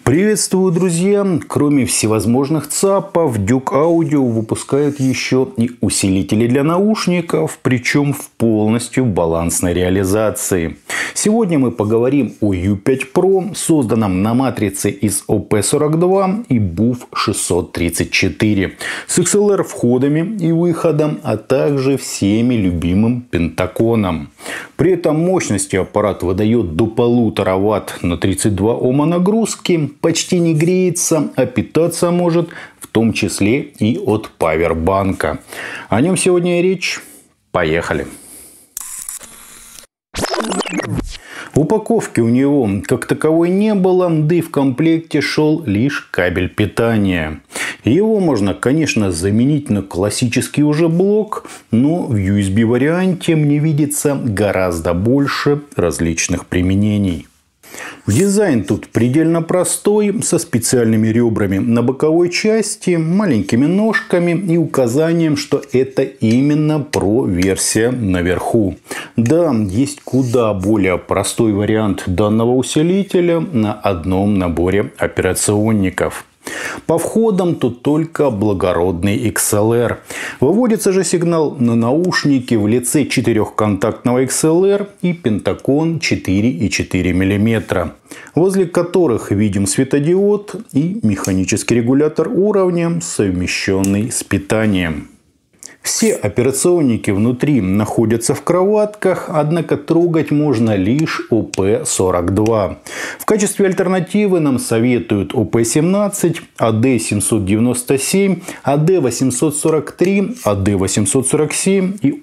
Приветствую, друзья! Кроме всевозможных ЦАПов, Duke Audio выпускает еще и усилители для наушников, причем в полностью балансной реализации. Сегодня мы поговорим о U5 Pro, созданном на матрице из OP42 и BUF 634, с XLR входами и выходом, а также всеми любимым пентаконом. При этом мощности аппарат выдает до 1,5 Вт на 32 Ома нагрузки, почти не греется, а питаться может в том числе и от павербанка. О нем сегодня и речь. Поехали! Упаковки у него как таковой не было, да и в комплекте шел лишь кабель питания. Его можно, конечно, заменить на классический уже блок, но в USB варианте мне видится гораздо больше различных применений. Дизайн тут предельно простой, со специальными ребрами на боковой части, маленькими ножками и указанием, что это именно Pro версия наверху. Да, есть куда более простой вариант данного усилителя на одном наборе операционников. По входам тут только благородный XLR. Выводится же сигнал на наушники в лице четырехконтактного XLR и Pentagon 4,4 мм, возле которых видим светодиод и механический регулятор уровня, совмещенный с питанием. Все операционники внутри находятся в кроватках, однако трогать можно лишь OP42. В качестве альтернативы нам советуют OP17, AD797, AD843, AD847 и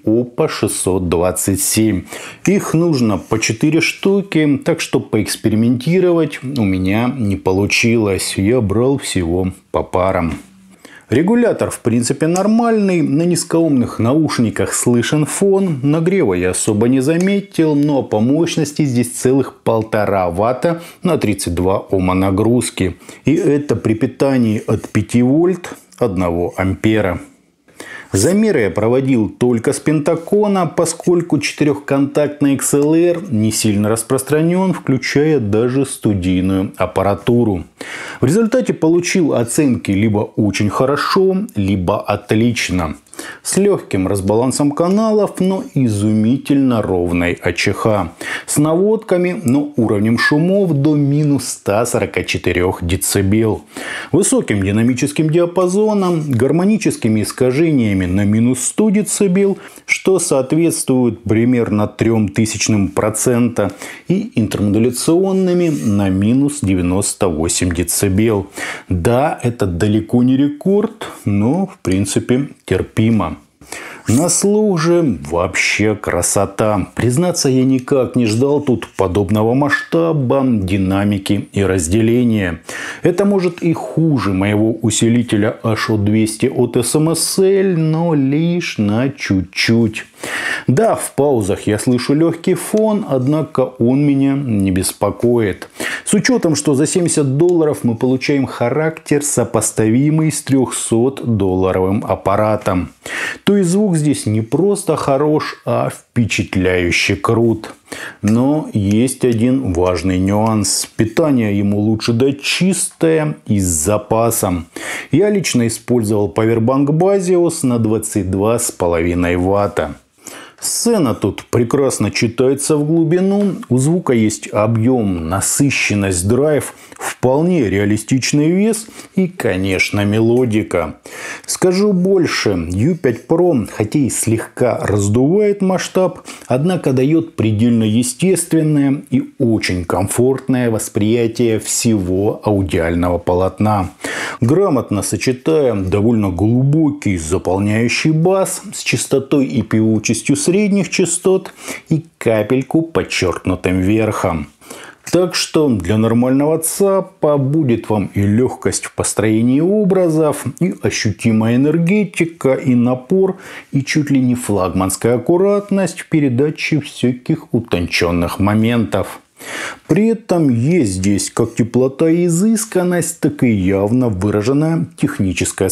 OP627. Их нужно по 4 штуки, так что поэкспериментировать у меня не получилось. Я брал всего по парам. Регулятор в принципе нормальный, на низкоомных наушниках слышен фон, нагрева я особо не заметил, но по мощности здесь целых 1,5 Вт на 32 Ома нагрузки. И это при питании от 5 вольт 1 ампера. Замеры я проводил только с пентакона, поскольку четырехконтактный XLR не сильно распространен, включая даже студийную аппаратуру. В результате получил оценки либо очень хорошо, либо отлично. С легким разбалансом каналов, но изумительно ровной АЧХ. С наводками, но уровнем шумов до минус 144 дБ. Высоким динамическим диапазоном, гармоническими искажениями на минус 100 дБ, что соответствует примерно 0,03%, и интермодуляционными на минус 98 дБ. Да, это далеко не рекорд, но в принципе терпимо. На слух же вообще красота. Признаться, я никак не ждал тут подобного масштаба, динамики и разделения. Это может и хуже моего усилителя HO200 от SMSL, но лишь на чуть-чуть. Да, в паузах я слышу легкий фон, однако он меня не беспокоит. С учетом, что за $70 мы получаем характер, сопоставимый с $300 аппаратом. То есть звук здесь не просто хорош, а впечатляюще крут. Но есть один важный нюанс. Питание ему лучше дать чистое и с запасом. Я лично использовал павербанк Basius на 22,5 Вт. Сцена тут прекрасно читается в глубину. У звука есть объем, насыщенность, драйв, вполне реалистичный вес и, конечно, мелодика. Скажу больше, U5 Pro, хотя и слегка раздувает масштаб, однако дает предельно естественное и очень комфортное восприятие всего аудиального полотна. Грамотно сочетая довольно глубокий заполняющий бас с частотой и певучестью средних частот и капельку подчеркнутым верхом. Так что для нормального ЦАПа будет вам и легкость в построении образов, и ощутимая энергетика, и напор, и чуть ли не флагманская аккуратность в передаче всяких утонченных моментов. При этом есть здесь как теплота и изысканность, так и явно выраженная техническая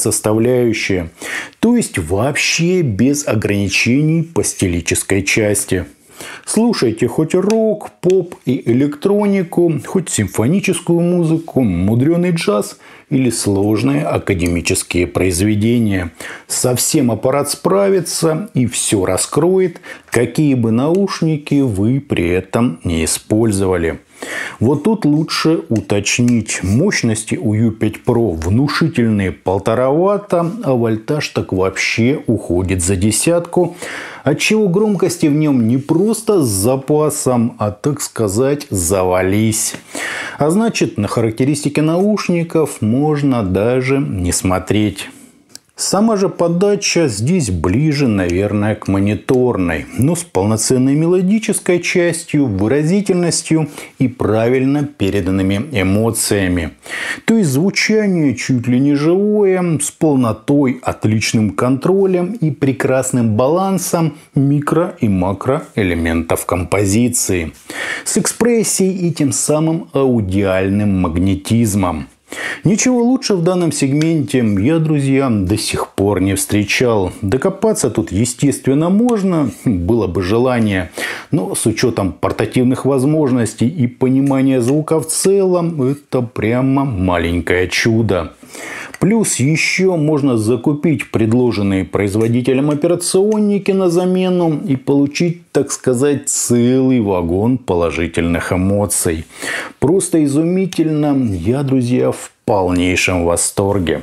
составляющая. То есть вообще без ограничений по стилической части. Слушайте хоть рок, поп и электронику, хоть симфоническую музыку, мудреный джаз или сложные академические произведения. Совсем аппарат справится и все раскроет, какие бы наушники вы при этом не использовали. Вот тут лучше уточнить. Мощности у U5 Pro внушительные 1,5 ватта, а вольтаж так вообще уходит за десятку. Отчего громкости в нем не просто с запасом, а, так сказать, завались. А значит, на характеристики наушников можно даже не смотреть. Сама же подача здесь ближе, наверное, к мониторной, но с полноценной мелодической частью, выразительностью и правильно переданными эмоциями. То есть звучание чуть ли не живое, с полнотой, отличным контролем и прекрасным балансом микро- и макроэлементов композиции. С экспрессией и тем самым аудиальным магнетизмом. Ничего лучше в данном сегменте я, друзья, до сих пор не встречал. Докопаться тут, естественно, можно, было бы желание. Но с учетом портативных возможностей и понимания звука в целом, это прямо маленькое чудо. Плюс еще можно закупить предложенные производителем операционники на замену и получить, так сказать, целый вагон положительных эмоций. Просто изумительно. Я, друзья, в полнейшем восторге.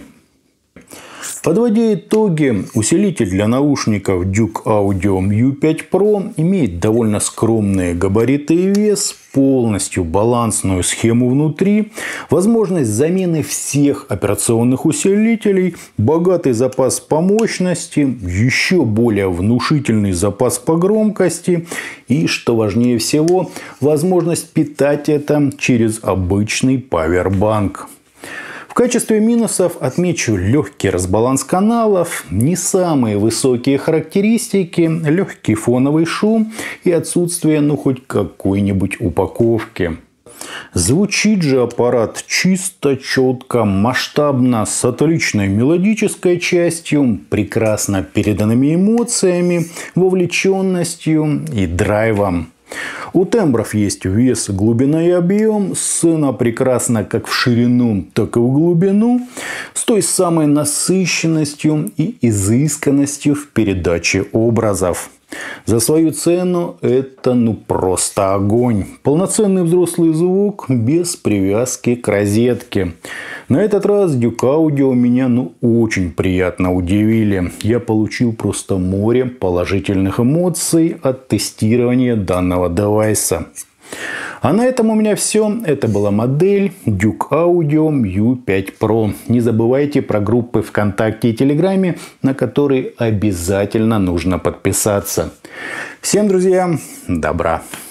Подводя итоги, усилитель для наушников Duke Audio U5 Pro имеет довольно скромные габариты и вес, полностью балансную схему внутри, возможность замены всех операционных усилителей, богатый запас по мощности, еще более внушительный запас по громкости и, что важнее всего, возможность питать это через обычный павербанк. В качестве минусов отмечу легкий разбаланс каналов, не самые высокие характеристики, легкий фоновый шум и отсутствие хоть какой-нибудь упаковки. Звучит же аппарат чисто, четко, масштабно, с отличной мелодической частью, прекрасно переданными эмоциями, вовлеченностью и драйвом. У тембров есть вес, глубина и объем. Сцена прекрасна как в ширину, так и в глубину. С той самой насыщенностью и изысканностью в передаче образов. За свою цену это просто огонь. Полноценный взрослый звук без привязки к розетке. На этот раз Duke Audio меня очень приятно удивили. Я получил просто море положительных эмоций от тестирования данного девайса. А на этом у меня все. Это была модель Duke Audio U5 Pro. Не забывайте про группы ВКонтакте и Телеграме, на которые обязательно нужно подписаться. Всем, друзья, добра!